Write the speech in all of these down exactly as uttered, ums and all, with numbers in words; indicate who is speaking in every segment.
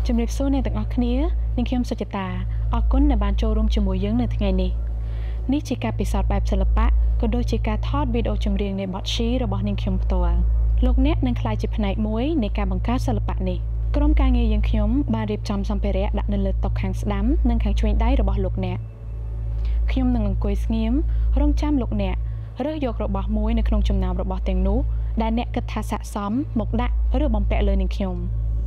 Speaker 1: ជំរាបសួរអ្នកទាំងអស់គ្នានាងខ្ញុំសុចិតាអរគុណដែលបានចូលរួមជាមួយយើងនៅថ្ងៃនេះនេះជាការពិសោធន៍បែបសិល្បៈក៏ដូចជាការថតវីដេអូចម្រៀងនៃបទជីរបស់នាងខ្ញុំផ្ទាល់លោកអ្នកនឹងក្លាយជាផ្នែកមួយនៃការបង្កើតសិល្បៈនេះក្រុមការងារយើងខ្ញុំបានរៀបចំសម្ភារៈដាក់នៅលើតុខាងស្ដាំនិងខាងឆ្វេងដៃរបស់លោកអ្នកខ្ញុំនឹងអង្គុយស្ងៀមរងចាំលោកអ្នករើសយករបស់មួយនៅក្នុងចំណោមរបស់ទាំងនោះដែលអ្នកគិតថាស័ក្តិសមមកដាក់ឬបំពាក់លើនាងខ្ញុំ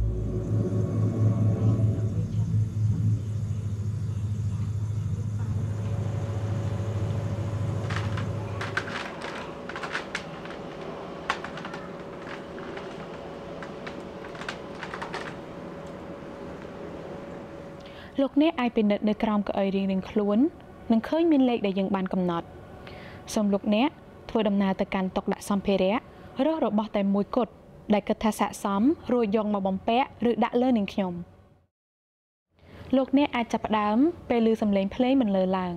Speaker 1: លោកអ្នកអាចពិនិត្យនៅក្រោមកៅអីរៀងៗខ្លួននឹងឃើញមានលេខដែលយើងបានកំណត់សូមលោកអ្នកធ្វើដំណើរទៅកាន់តុដាក់សម្ភារៈរើសរបស់តែមួយគត់ដែលគិតថាស័ក្តិសមរួចយកមកបំពាក់ឬដាក់លើនាងខ្ញុំលោកអ្នកអាចចាប់ផ្ដើមពេលឮសំឡេងភ្លេងបន្លឺឡើង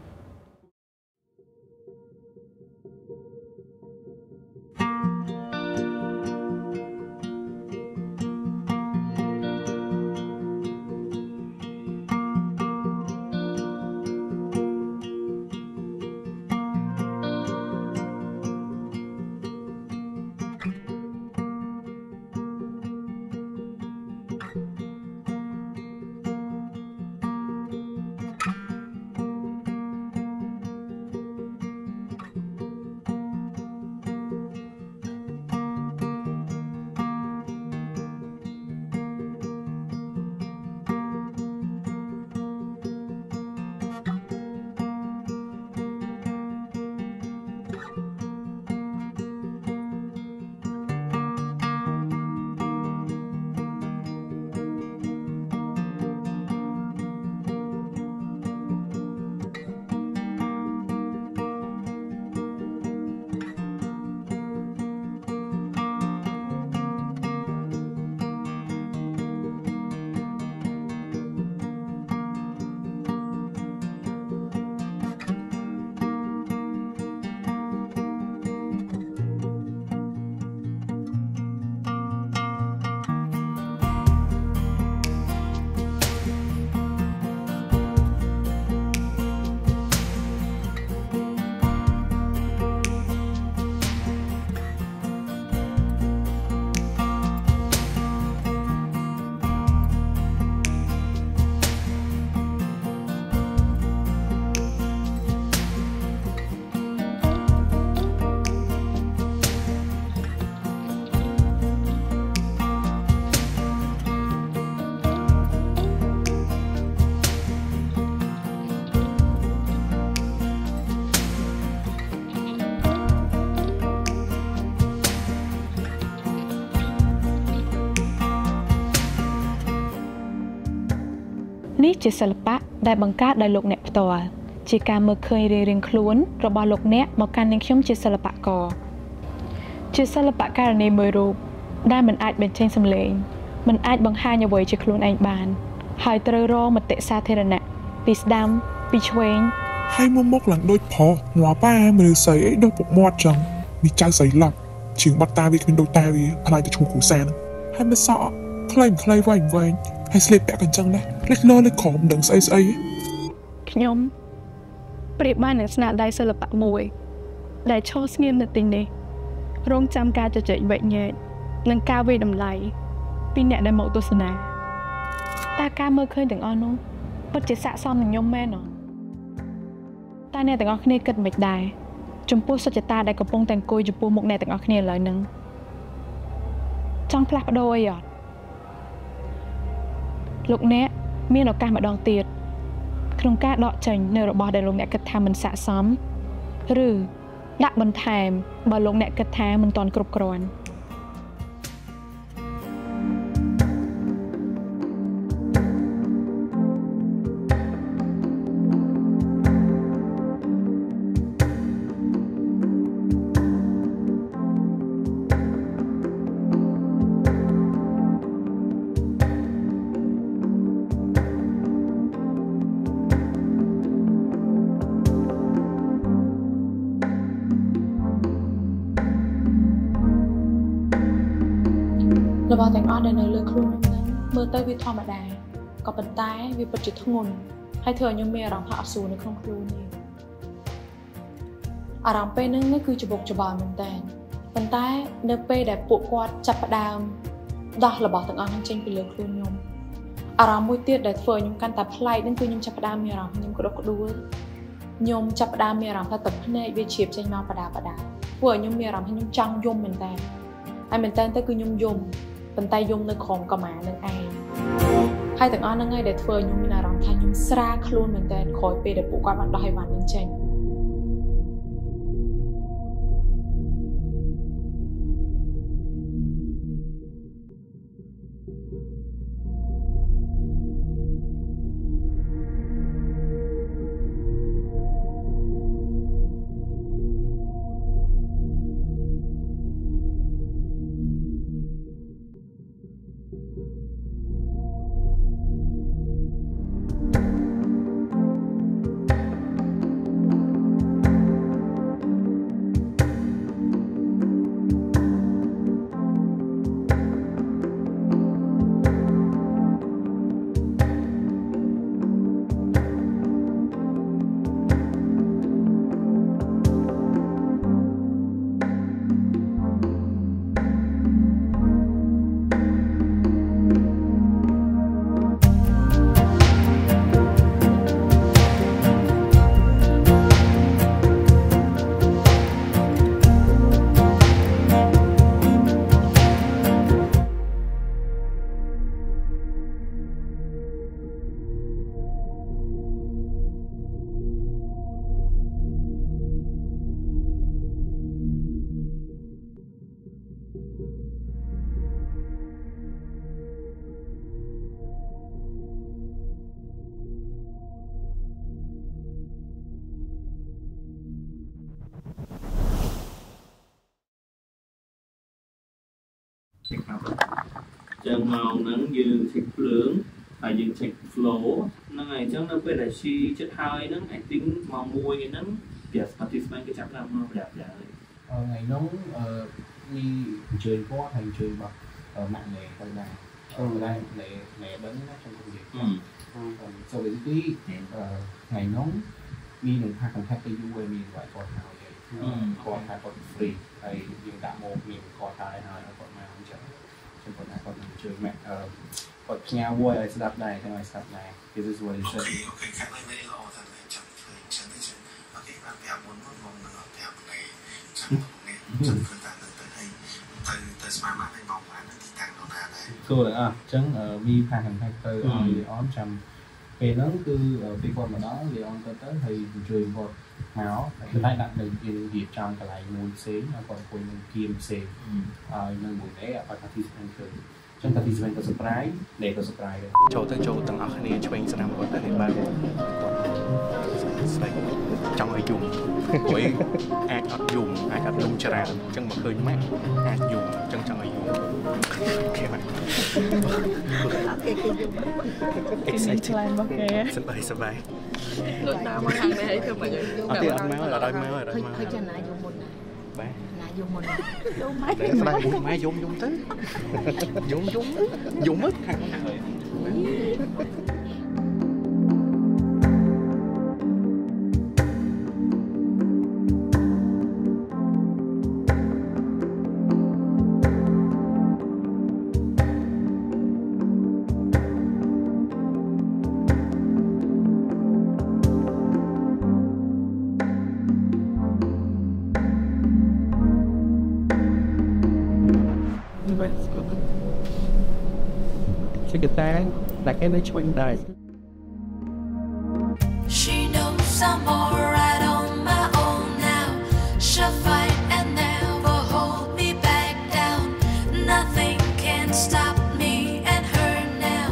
Speaker 1: នេះជាសិល្បៈដែលបង្កើតដោយលោកអ្នកផ្ទាល់ជាការមើលឃើញរៀងៗខ្លួនរបស់លោកអ្នកមកកាន់នាងខ្ញុំជាសិល្បករជាសិល្បករនីមួយរូបដែលមិនអាចបញ្ចេញសំឡេងមិនអាចបង្ហាញអ្វីជាខ្លួនឯងបានហើយត្រូវរងមតិសាធារណៈពីស្ដាំពីឆ្វេង
Speaker 2: ហើយមកមកឡើងដូចផុសងាប់ប៉ាមនុស្សស្អីអីដុសពុកមាត់ចឹងវាចៅស្អីឡប់ជើងបាត់តាវាគ្មានដូចតាវាផ្លាយទៅឈ្មោះគ្រូសានហើយមិនសក់ខ្លីមិនខ្លីវែងវែងហើយស្លៀកពាក់កញ្ចឹងដែរលេចលោលេចក្រមដឹងស្អីស្អី
Speaker 1: ខ្ញុំប្រៀបបាននឹងស្នាដៃសិល្បៈមួយដែលឈរស្ងៀមនៅទីនេះរងចាំការជជែកវែកញែកនិងការវិតម្លៃពីអ្នកដែលមកទស្សនាតើការមើលឃើញទាំងអស់នោះពិតជាស័ក្តិសមនឹងខ្ញុំមែនអត់តើអ្នកទាំងអស់គ្នាគិតមិនដែរចំពោះសុចតាដែលកំពុងតែអង្គុយចំពោះមុខអ្នកទាំងអស់គ្នាឥឡូវហ្នឹងចង់ផ្លាស់ប្ដូរអីអត់លោកអ្នកមានឱកាសម្ដងទៀតក្នុងការដកចេញនៅរបស់ដែលលោកអ្នកគិតថាមិនស័ក្តិសមឬដាក់បន្ថែមបើលោកអ្នកគិតថាមិនទាន់គ្រប់គ្រាន់ របស់ទាំងអស់ដែលនៅលើខ្លួនខ្ញុំមើលទៅវាធម្មតាក៏ប៉ុន្តែវាពិតជាធ្ងន់ហើយធ្វើឲ្យខ្ញុំមានអារម្មណ៍ថាអត់ស្រួលនៅក្នុងខ្លួននេះអារម្មណ៍ពេលហ្នឹងគឺច្បុកច្បល់មែនតើប៉ុន្តែនៅពេលដែលពួកគាត់ចាប់ផ្ដើមដោះរបស់ទាំងអស់ហ្នឹងចេញពីលើខ្លួនខ្ញុំអារម្មណ៍មួយទៀតដែលធ្វើឲ្យខ្ញុំកាន់តែប្លែកហ្នឹងគឺខ្ញុំចាប់ផ្ដើមមានអារម្មណ៍ខ្ញុំក្តុកក្តួលខ្ញុំចាប់ផ្ដើមមានអារម្មណ៍ថាទឹកភ្នែកវាជ្រាបចេញមកបដាបដាធ្វើឲ្យខ្ញុំមានអារម្មណ៍ថាខ្ញុំចង់យំមែនតើហើយមែនតើទៅគឺខ្ញុំយំប៉ុន្តែយំនៅក្រោមកម្មានឹងឯងហើយទាំងអស់ហ្នឹងឯងដែលធ្វើឲ្យខ្ញុំមានអារម្មណ៍ថាខ្ញុំស្រាលខ្លួនមែនតើក្រោយពេលដែលពួកគាត់បានដោះឲ្យវ៉ាន់នឹងចេញ
Speaker 3: ចឹងមកហ្នឹងយើង check ភ្លើងហើយយើង check flow ហ្នឹងហើយអញ្ចឹងនៅពេលដែលជីចិត្តហើយហ្នឹង I think មកមួយហ្នឹងពី participant គេចាប់តាមមកប្រាប់ដែរ
Speaker 4: ថ្ងៃនោះអឺមានអញ្ជើញគាត់ហើយអញ្ជើញរបស់ម៉ាក់ណែទៅដែរអឺដែរណែណែដឹងណាខ្ញុំនិយាយអឺ so basically ថ្ងៃនោះមាននឹងថា contact ទៅយូរហើយមានគាត់គាត់ហើយគាត់ថាគាត់ free ហើយយើងដាក់មកមានគាត់ហើយហើយគាត់មកអញ្ចឹងខ្ញុំគាត់ថាគាត់នឹងជួយម៉ាក់អឺគាត់ផ្ញើ voice ឲ្យស្ដាប់ដែរចឹងឲ្យស្ដាប់ដែរ This is what he said អូខេខាងនេះមិនល្អតែចាំធ្វើចឹងទៅអូខេបានប្រាប់មុនមុនមកនឹងប្រាប់នៃចាំនេះចាំធ្វើតាមទៅទៅឲ្យទៅទៅស្មារតីឲ្យបងបានទីតាំងនោះណាដែរចូលអញ្ចឹងមីផាស contact ទៅឲ្យ Leon ចាំពេលហ្នឹងគឺពេលគាត់មកដល់ Leon ទៅទៅហើយជួយគាត់មកតែដាក់នៅជារៀបចំកន្លែងមួយផ្សេងហើយគាត់អង្គុយនឹងគៀមផ្សេងហើយនៅមួយនេះអត់ participant គឺចឹង participant ក៏ surprise ដែលក៏ surprise ដែរចូលទៅចូលទាំងអស់គ្នាឆ្វេងស្ដាំគាត់ទៅនេះបានគាត់ស្លេកចង់ឲ្យយំព្រោះអាចអត់យំអាចអត់យំច្រើនអញ្ចឹងមកឃើញម៉ាក់អាចយំអញ្ចឹងចង់ឲ្យយំអូខេបាទគេគេយំ excited មកគេសប្បាយសប្បាយដូចដើរមកខាងនេះឲ្យធ្វើមកយើងអត់ទេអត់មកអត់ឲ្យមកអត់ឲ្យមកឃើញចាណាយំមុនណាបាទណាយំមុនយំម៉េចស្ដាយមួយម៉ែយំយំទៅយំយំយំមើលខាងហ្នឹងហើយ Check it out, like any swing dice.
Speaker 5: She knows I'm alright on my own now. She'll fight and never hold me back down. Nothing can stop me and her now.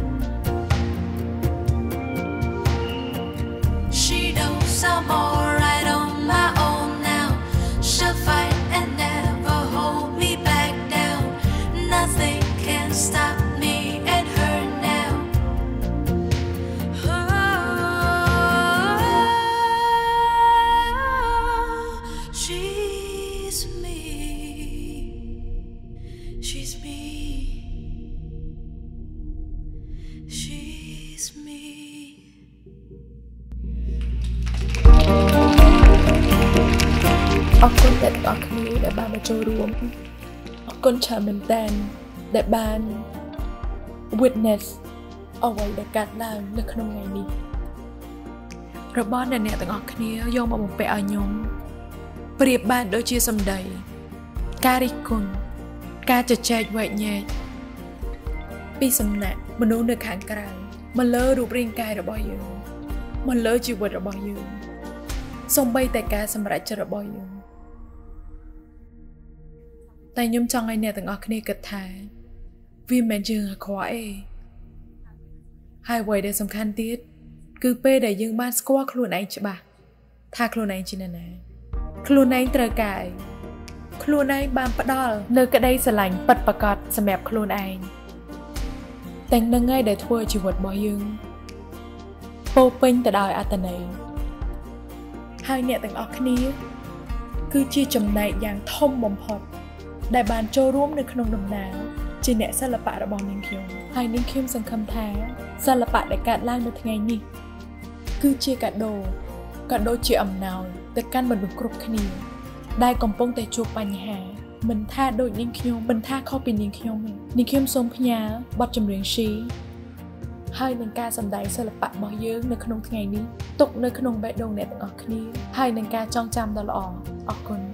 Speaker 5: She knows I'm alright on my own now. She'll fight and never hold me back down. Nothing can stop me and her now. Oh, she's me.
Speaker 6: អរគុណអ្នកទាំងអស់គ្នាដែលបានមកចូលរួមអរគុណច្រើនមែនទែនដែលបាន witness អ្វីដែលកើតឡើងនៅក្នុងថ្ងៃនេះរបស់អ្នកអ្នកទាំងអស់គ្នាយកមកបំពាក់ឲ្យខ្ញុំប្រៀបបានដូចជាសម្ដីការរិះគន់ការជជែកវែកញែកពីសំណាក់មនុស្សនៅខាងក្រៅមកលើរូបរាងកាយរបស់យើងមកលើជីវិតរបស់យើងសូម្បីតែការសម្រេចចិត្តរបស់យើងតែខ្ញុំចង់ឲ្យអ្នកទាំងអស់គ្នាគិតថាវាមិនមែនយើងអាក្រក់ទេហើយអ្វីដែលសំខាន់ទៀតគឺពេលដែលយើងបានស្គាល់ខ្លួនឯងច្បាស់ថាខ្លួនឯងជានរណាខ្លួនឯងត្រូវការអីខ្លួនឯងបានផ្ដល់នៅក្តីស្រឡាញ់ពិតប្រាកដសម្រាប់ខ្លួនឯងទាំងនឹងឯងដែលធ្វើជីវិតរបស់យើងពោពេញទៅដោយអត្ថន័យហើយអ្នកទាំងអស់គ្នាគឺជាចំណែកយ៉ាងធំបំផុតដែលបានចូលរួមនៅក្នុងដំណើរជាអ្នកសិល្បៈរបស់នាងខ្ញុំហើយនាងខ្ញុំសង្ឃឹមថាសិល្បៈដែលកើតឡើងនៅថ្ងៃនេះគឺជាកាដូកាដូជាអំណោយទៅកាន់មនុស្សគ្រប់គ្នាដែលកំពុងតែជួបបញ្ហាមិនថាដូចនាងខ្ញុំមិនថាខុសពីនាងខ្ញុំទេនាងខ្ញុំសូមផ្ញើបទចម្រៀង She ហើយនឹងការសម្ដែងសិល្បៈរបស់យើងនៅក្នុងថ្ងៃនេះទុកនៅក្នុងបេះដូងអ្នកទាំងអស់គ្នាហើយនឹងការចងចាំដ៏ល្អអរគុណ